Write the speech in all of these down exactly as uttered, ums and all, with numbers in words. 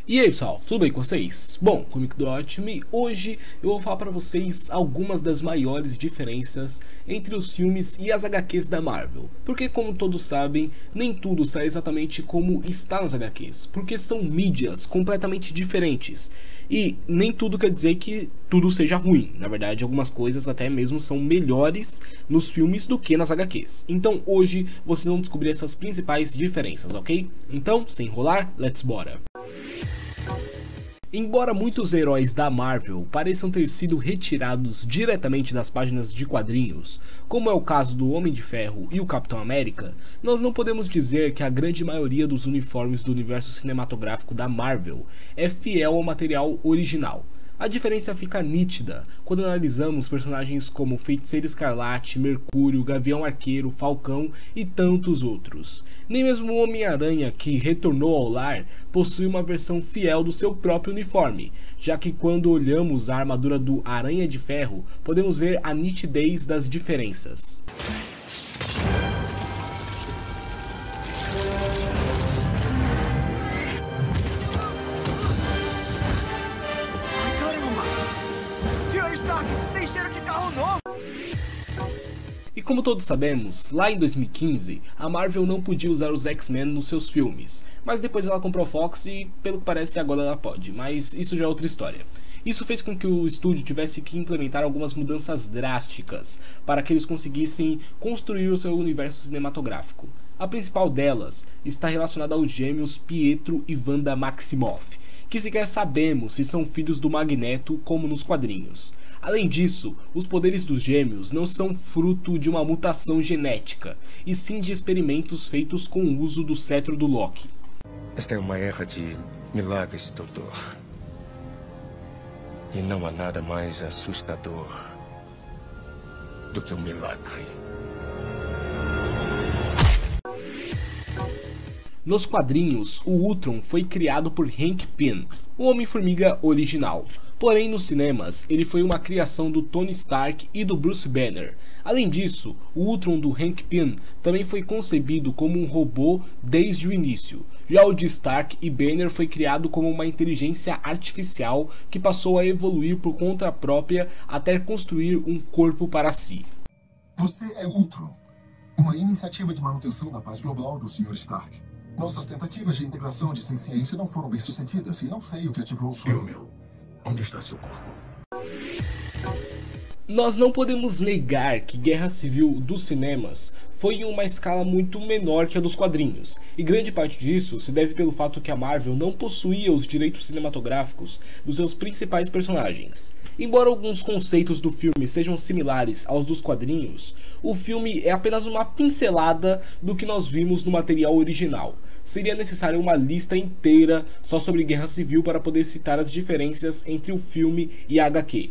E aí pessoal, tudo bem com vocês? Bom, comigo do ótimo e hoje eu vou falar para vocês algumas das maiores diferenças entre os filmes e as H Qs da Marvel. Porque como todos sabem, nem tudo sai exatamente como está nas H Qs, porque são mídias completamente diferentes. E nem tudo quer dizer que tudo seja ruim, na verdade algumas coisas até mesmo são melhores nos filmes do que nas H Qs. Então hoje vocês vão descobrir essas principais diferenças, ok? Então, sem enrolar, let's bora! Embora muitos heróis da Marvel pareçam ter sido retirados diretamente das páginas de quadrinhos, como é o caso do Homem de Ferro e o Capitão América, nós não podemos dizer que a grande maioria dos uniformes do universo cinematográfico da Marvel é fiel ao material original. A diferença fica nítida quando analisamos personagens como Feiticeiro Escarlate, Mercúrio, Gavião Arqueiro, Falcão e tantos outros. Nem mesmo o Homem-Aranha, que retornou ao lar, possui uma versão fiel do seu próprio uniforme, já que quando olhamos a armadura do Aranha de Ferro, podemos ver a nitidez das diferenças. Isso tem cheiro de carro novo! E como todos sabemos, lá em dois mil e quinze, a Marvel não podia usar os X-Men nos seus filmes, mas depois ela comprou a Fox e, pelo que parece, agora ela pode, mas isso já é outra história. Isso fez com que o estúdio tivesse que implementar algumas mudanças drásticas para que eles conseguissem construir o seu universo cinematográfico. A principal delas está relacionada aos gêmeos Pietro e Wanda Maximoff, que sequer sabemos se são filhos do Magneto como nos quadrinhos. Além disso, os poderes dos gêmeos não são fruto de uma mutação genética, e sim de experimentos feitos com o uso do cetro do Loki. Esta é uma era de milagres, doutor. E não há nada mais assustador do que um milagre. Nos quadrinhos, o Ultron foi criado por Hank Pym, o Homem-Formiga original. Porém, nos cinemas, ele foi uma criação do Tony Stark e do Bruce Banner. Além disso, o Ultron do Hank Pym também foi concebido como um robô desde o início. Já o de Stark e Banner foi criado como uma inteligência artificial que passou a evoluir por conta própria até construir um corpo para si. Você é Ultron, uma iniciativa de manutenção da paz global do senhor Stark. Nossas tentativas de integração de ciência não foram bem sucedidas e não sei o que ativou sua... Eu, meu, onde está seu corpo? Nós não podemos negar que Guerra Civil dos cinemas foi em uma escala muito menor que a dos quadrinhos, e grande parte disso se deve pelo fato que a Marvel não possuía os direitos cinematográficos dos seus principais personagens. Embora alguns conceitos do filme sejam similares aos dos quadrinhos, o filme é apenas uma pincelada do que nós vimos no material original. Seria necessário uma lista inteira só sobre Guerra Civil para poder citar as diferenças entre o filme e a H Q.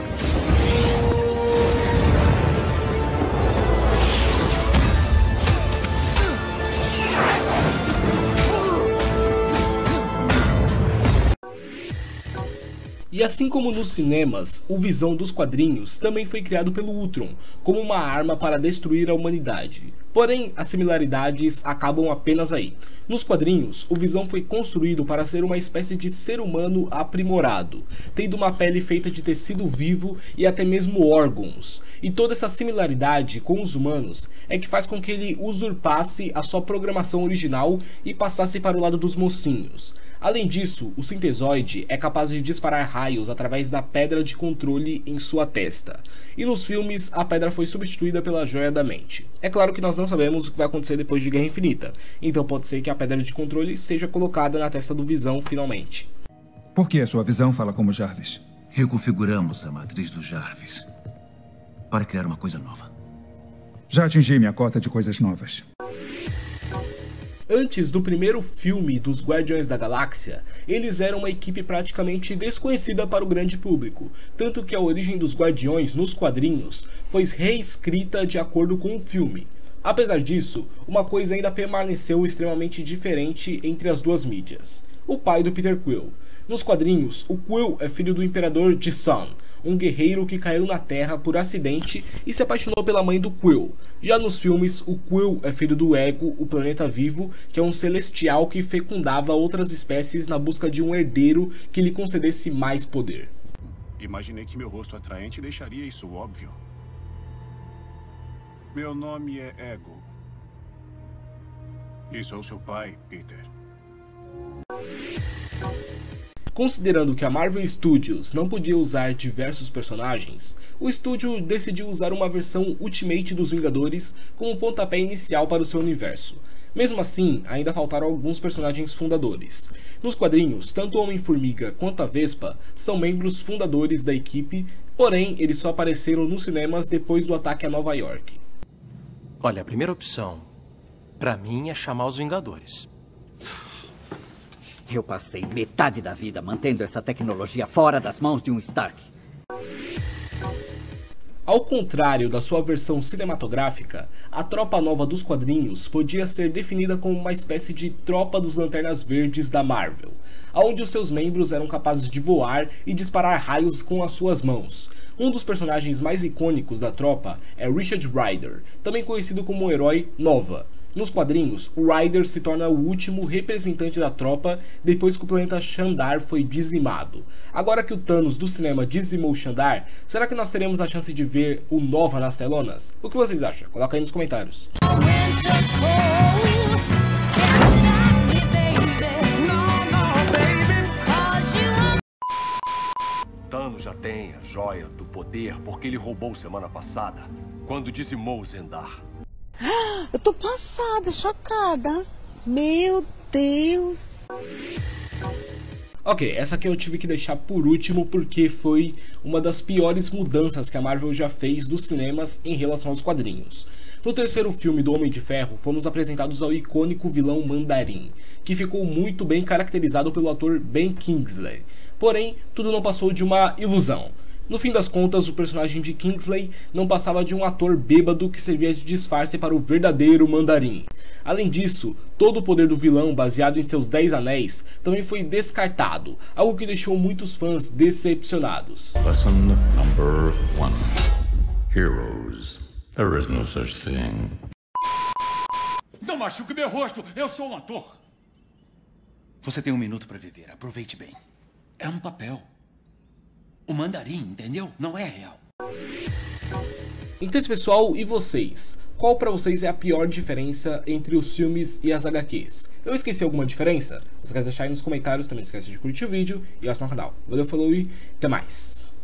E assim como nos cinemas, o Visão dos quadrinhos também foi criado pelo Ultron, como uma arma para destruir a humanidade. Porém, as similaridades acabam apenas aí. Nos quadrinhos, o Visão foi construído para ser uma espécie de ser humano aprimorado, tendo uma pele feita de tecido vivo e até mesmo órgãos. E toda essa similaridade com os humanos é que faz com que ele usurpasse a sua programação original e passasse para o lado dos mocinhos. Além disso, o Sintezoide é capaz de disparar raios através da pedra de controle em sua testa. E nos filmes, a pedra foi substituída pela Joia da Mente. É claro que nós não sabemos o que vai acontecer depois de Guerra Infinita, então pode ser que a pedra de controle seja colocada na testa do Visão finalmente. Por que a sua visão fala como Jarvis? Reconfiguramos a matriz do Jarvis para criar uma coisa nova. Já atingi minha cota de coisas novas. Antes do primeiro filme dos Guardiões da Galáxia, eles eram uma equipe praticamente desconhecida para o grande público, tanto que a origem dos Guardiões nos quadrinhos foi reescrita de acordo com o filme. Apesar disso, uma coisa ainda permaneceu extremamente diferente entre as duas mídias: o pai do Peter Quill. Nos quadrinhos, o Quill é filho do Imperador Jisun, um guerreiro que caiu na Terra por acidente e se apaixonou pela mãe do Quill. Já nos filmes, o Quill é filho do Ego, o planeta vivo, que é um celestial que fecundava outras espécies na busca de um herdeiro que lhe concedesse mais poder. Imaginei que meu rosto atraente deixaria isso óbvio. Meu nome é Ego. E sou seu pai, Peter. Considerando que a Marvel Studios não podia usar diversos personagens, o estúdio decidiu usar uma versão Ultimate dos Vingadores como pontapé inicial para o seu universo. Mesmo assim, ainda faltaram alguns personagens fundadores. Nos quadrinhos, tanto o Homem-Formiga quanto a Vespa são membros fundadores da equipe, porém eles só apareceram nos cinemas depois do ataque a Nova York. Olha, a primeira opção, pra mim, é chamar os Vingadores. Eu passei metade da vida mantendo essa tecnologia fora das mãos de um Stark. Ao contrário da sua versão cinematográfica, a Tropa Nova dos quadrinhos podia ser definida como uma espécie de Tropa dos Lanternas Verdes da Marvel, onde os seus membros eram capazes de voar e disparar raios com as suas mãos. Um dos personagens mais icônicos da tropa é Richard Rider, também conhecido como o herói Nova. Nos quadrinhos, o Rider se torna o último representante da tropa depois que o planeta Xandar foi dizimado. Agora que o Thanos do cinema dizimou Xandar, será que nós teremos a chance de ver o Nova nas telonas? O que vocês acham? Coloca aí nos comentários. Thanos já tem a joia do poder porque ele roubou semana passada, quando dizimou Xandar. Eu tô passada, chocada. Meu Deus. Ok, essa aqui eu tive que deixar por último porque foi uma das piores mudanças que a Marvel já fez dos cinemas em relação aos quadrinhos. No terceiro filme do Homem de Ferro, fomos apresentados ao icônico vilão Mandarim, que ficou muito bem caracterizado pelo ator Ben Kingsley. Porém, tudo não passou de uma ilusão. No fim das contas, o personagem de Kingsley não passava de um ator bêbado que servia de disfarce para o verdadeiro Mandarim. Além disso, todo o poder do vilão baseado em seus dez anéis também foi descartado, algo que deixou muitos fãs decepcionados. Lesson number one. Heroes. There is no such thing. Não machuque meu rosto, eu sou um ator. Você tem um minuto para viver, aproveite bem. É um papel. O Mandarim, entendeu? Não é real. Então, pessoal, e vocês? Qual pra vocês é a pior diferença entre os filmes e as H Qs? Eu esqueci alguma diferença? Se você quer deixar aí nos comentários, também não esquece de curtir o vídeo e assinar o canal. Valeu, falou e até mais!